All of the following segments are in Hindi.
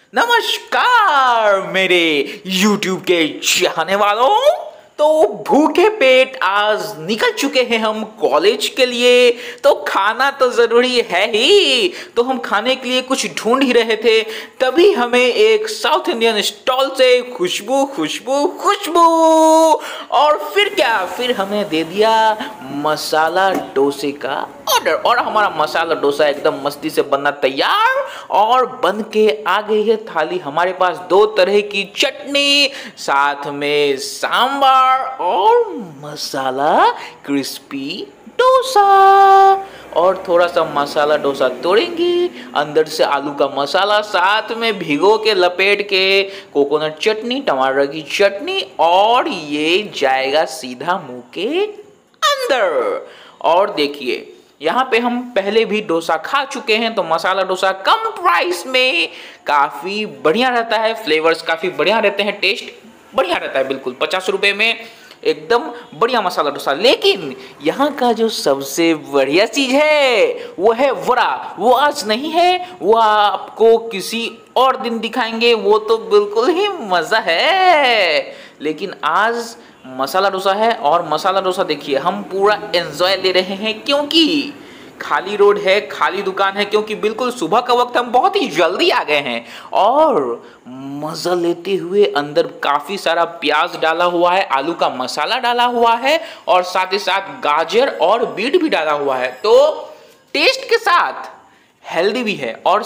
नमस्कार मेरे YouTube के चाहने वालों। तो भूखे पेट आज निकल चुके हैं हम कॉलेज के लिए। तो खाना तो जरूरी है ही, तो हम खाने के लिए कुछ ढूंढ ही रहे थे, तभी हमें एक साउथ इंडियन स्टॉल से खुशबू खुशबू खुशबू, और फिर क्या, फिर हमें दे दिया मसाला डोसे का ऑर्डर, और हमारा मसाला डोसा एकदम मस्ती से बनना तैयार और बन के आ गई है थाली। हमारे पास दो तरह की चटनी, साथ में सांबार और मसाला क्रिस्पी डोसा, और थोड़ा सा मसाला डोसा तोड़ेंगे, अंदर से आलू का मसाला, साथ में भिगो के लपेट के कोकोनट चटनी, टमाटर की चटनी, और ये जाएगा सीधा मुंह के अंदर। और देखिए यहाँ पे हम पहले भी डोसा खा चुके हैं, तो मसाला डोसा कम प्राइस में काफ़ी बढ़िया रहता है, फ्लेवर्स काफ़ी बढ़िया रहते हैं, टेस्ट बढ़िया रहता है, बिल्कुल 50 रुपये में एकदम बढ़िया मसाला डोसा। लेकिन यहाँ का जो सबसे बढ़िया चीज़ है वो है वड़ा। वो आज नहीं है, वो आपको किसी और दिन दिखाएंगे, वो तो बिल्कुल ही मज़ा है। लेकिन आज मसाला डोसा है, और मसाला डोसा देखिए हम पूरा एंजॉय ले रहे हैं, क्योंकि खाली रोड है, खाली दुकान है, क्योंकि बिल्कुल सुबह का वक्त, हम बहुत ही जल्दी आ गए हैं, और मज़ा लेते हुए अंदर काफ़ी सारा प्याज डाला हुआ है, आलू का मसाला डाला हुआ है, और साथ ही साथ गाजर और बीट भी डाला हुआ है, तो टेस्ट के साथ हेल्दी भी है। और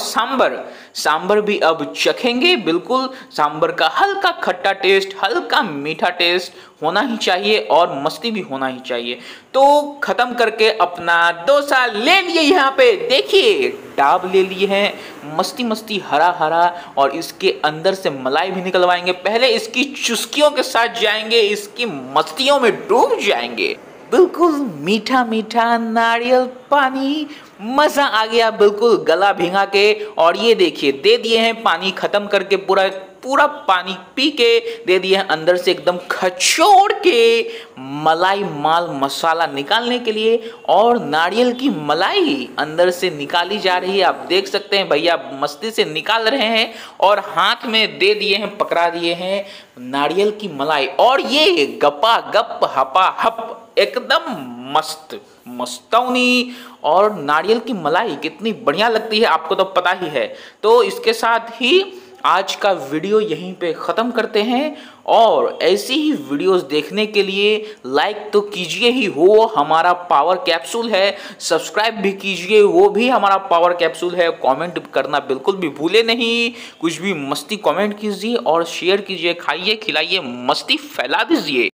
सांबर भी अब चखेंगे, बिल्कुल सांबर का हल्का खट्टा टेस्ट, हल्का मीठा टेस्ट होना ही चाहिए, और मस्ती भी होना ही चाहिए। तो खत्म करके अपना डोसा ले लिए, यहाँ पे देखिए डाब ले लिए हैं, मस्ती मस्ती हरा हरा, और इसके अंदर से मलाई भी निकलवाएंगे। पहले इसकी चुस्कियों के साथ जाएंगे, इसकी मस्तियों में डूब जाएंगे, बिल्कुल मीठा मीठा नारियल पानी, मजा आ गया, बिल्कुल गला भिंगा के। और ये देखिए दे दिए हैं पानी खत्म करके, पूरा पूरा पानी पी के दे दिए हैं अंदर से एकदम खचोड़ के मलाई माल मसाला निकालने के लिए, और नारियल की मलाई अंदर से निकाली जा रही है। आप देख सकते हैं भैया मस्ती से निकाल रहे हैं, और हाथ में दे दिए हैं, पकड़ा दिए हैं नारियल की मलाई, और ये गपा गप हपा हप एकदम मस्त मस्तौनी। और नारियल की मलाई कितनी बढ़िया लगती है आपको तो पता ही है। तो इसके साथ ही आज का वीडियो यहीं पे ख़त्म करते हैं, और ऐसी ही वीडियोस देखने के लिए लाइक तो कीजिए ही, वो हमारा पावर कैप्सूल है, सब्सक्राइब भी कीजिए, वो भी हमारा पावर कैप्सूल है, कमेंट करना बिल्कुल भी भूले नहीं, कुछ भी मस्ती कमेंट कीजिए और शेयर कीजिए, खाइए खिलाइए, मस्ती फैला दीजिए।